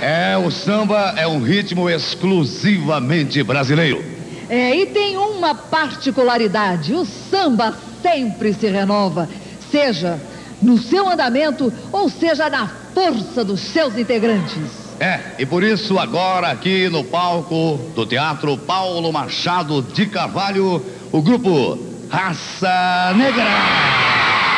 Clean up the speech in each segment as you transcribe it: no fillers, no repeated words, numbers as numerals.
O samba é um ritmo exclusivamente brasileiro. E tem uma particularidade: o samba sempre se renova, seja no seu andamento ou seja na força dos seus integrantes. E por isso agora aqui no palco do Teatro Paulo Machado de Carvalho, o grupo Raça Negra.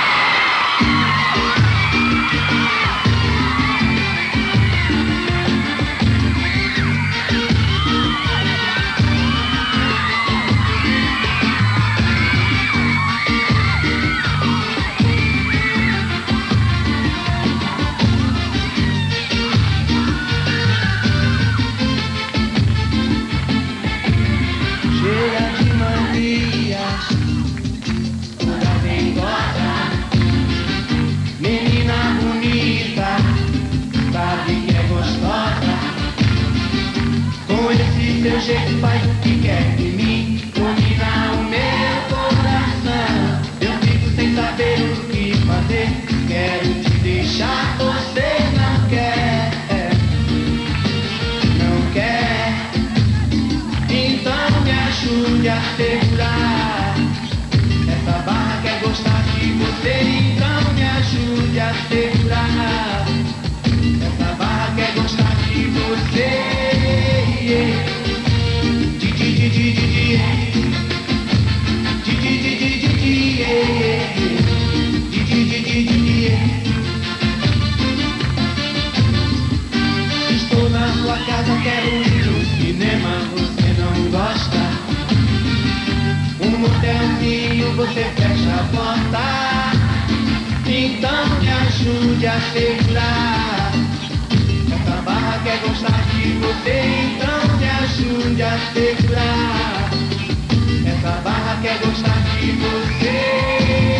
Seu jeito faz o que quer de mim, domina o meu coração. Eu fico sem saber o que fazer, quero te deixar, você não quer. Não quer, então me ajude a segurar. Essa barra quer gostar de você, então me ajude a segurar. Essa barra quer gostar de você. Estou na sua casa, quero ir no cinema, você não gosta. Um motelzinho, você fecha a porta. Então me ajude a segurar. Essa barra quer gostar de você, então me ajude a segurar. Essa barra quer gostar de você.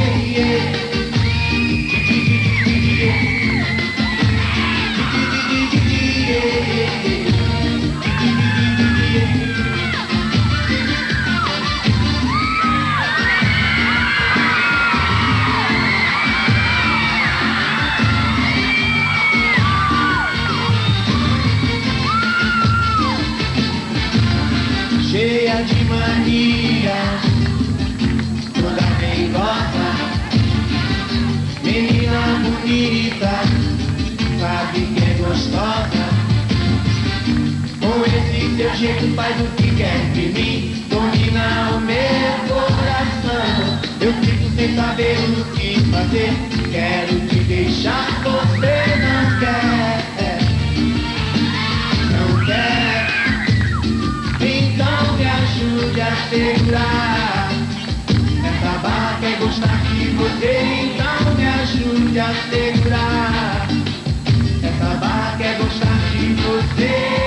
Cheia de manias, toda bem gosta. Menina bonita, sabe que é gostosa. Com esse seu jeito faz o que quer de mim, domina o meu coração. Eu fico sem saber o que fazer, quero te deixar, você não quer. Não quer, então me ajude a segurar. Essa barra quer gostar de você, então me ajude a segurar. Essa barra quer gostar de você.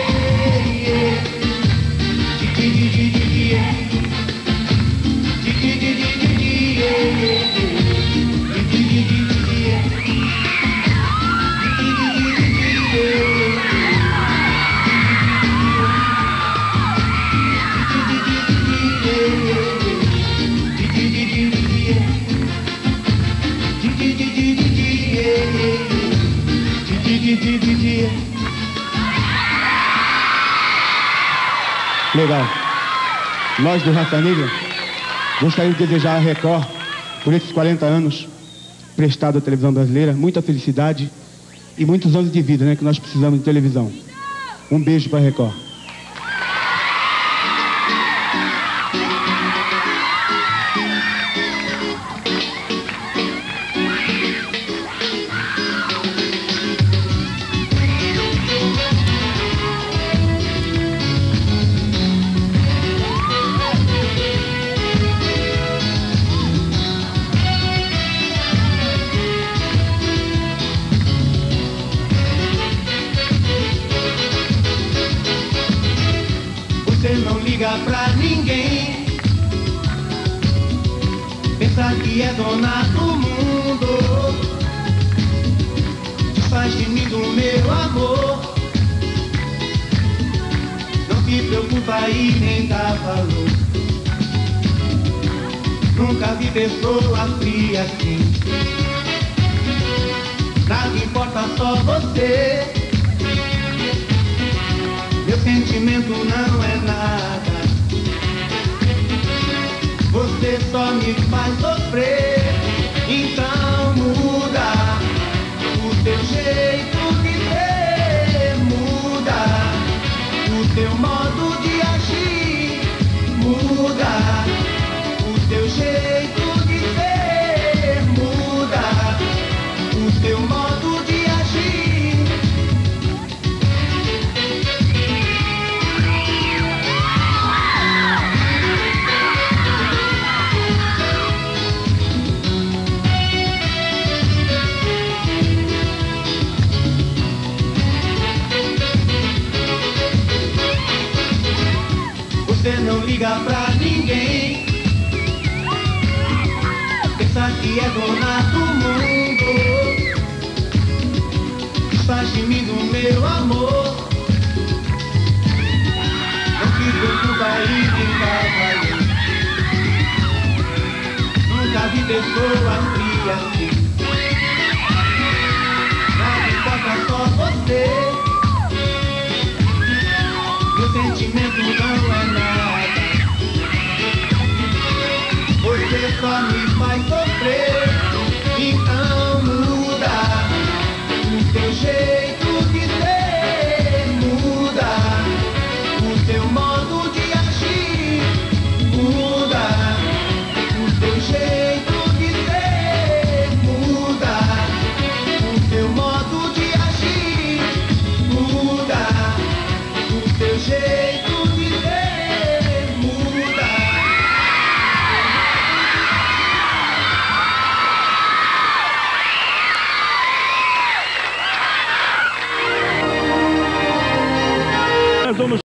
Legal. Nós do Raça Negra gostaríamos de desejar a Record, por esses 40 anos prestado à televisão brasileira, muita felicidade e muitos anos de vida, né, que nós precisamos de televisão. Um beijo para a Record. Você não liga pra ninguém, pensa que é dona do mundo, desfaz de mim do meu amor. Não se preocupa e nem dá valor. Nunca vi pessoa fria assim. Nada importa, só você. sentimento não é nada. Você só me faz sofrer. Então muda o teu jeito de ser, muda o teu modo de agir, muda o teu jeito de ser, muda o teu modo de agir. Você não liga pra ninguém, pensa que é dona do mundo, faz de mim do meu amor. Não se preocupa aí quem vai. Nunca vi pessoa fria assim. Nada importa, só você. Meu sentimento não é nada. Você só me faz sofrer. Então muda o teu jeito de ser, muda o teu modo de agir, muda o teu jeito de ser, muda o teu modo de agir, muda o teu jeito de ser, muda. Nós vamos